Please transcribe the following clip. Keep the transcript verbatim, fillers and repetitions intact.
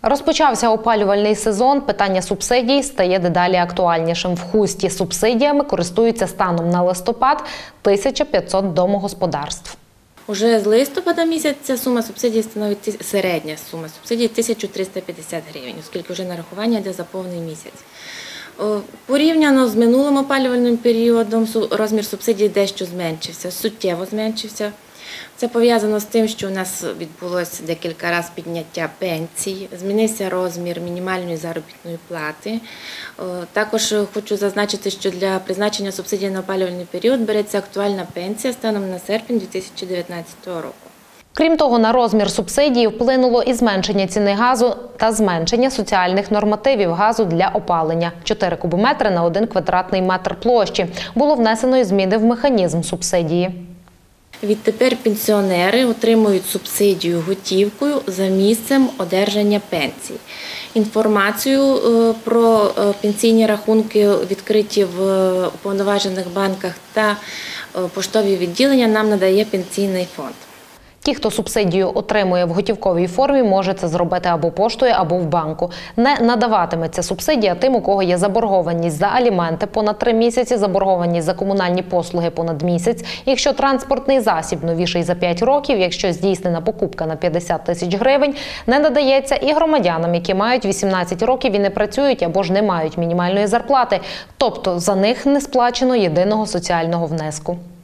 Розпочався опалювальний сезон, питання субсидій стає дедалі актуальнішим. В Хусті субсидіями користуються станом на листопад тисяча п'ятсот домогосподарств. Уже з листопада місяця сума субсидій становить середня сума субсидій тисяча триста п'ятдесят гривень, оскільки вже нарахування йде за повний місяць. Порівняно з минулим опалювальним періодом розмір субсидій дещо зменшився, суттєво зменшився. Це пов'язано з тим, що у нас відбулося декілька разів підняття пенсій, змінився розмір мінімальної заробітної плати. Також хочу зазначити, що для призначення субсидій на опалювальний період береться актуальна пенсія станом на серпень дві тисячі дев'ятнадцятого року. Крім того, на розмір субсидії вплинуло і зменшення ціни газу та зменшення соціальних нормативів газу для опалення – чотири кубометри на один квадратний метр площі. Було внесено і зміни в механізм субсидії. Відтепер пенсіонери отримують субсидію готівкою за місцем одержання пенсій. Інформацію про пенсійні рахунки, відкриті в уповноважених банках та поштові відділення, нам надає Пенсійний фонд. Ті, хто субсидію отримує в готівковій формі, може це зробити або поштою, або в банку. Не надаватиметься субсидія тим, у кого є заборгованість за аліменти понад три місяці, заборгованість за комунальні послуги понад місяць, якщо транспортний засіб новіший за п'ять років, якщо здійснена покупка на п'ятдесят тисяч гривень, не надається і громадянам, які мають вісімнадцять років і не працюють або ж не мають мінімальної зарплати, тобто за них не сплачено єдиного соціального внеску.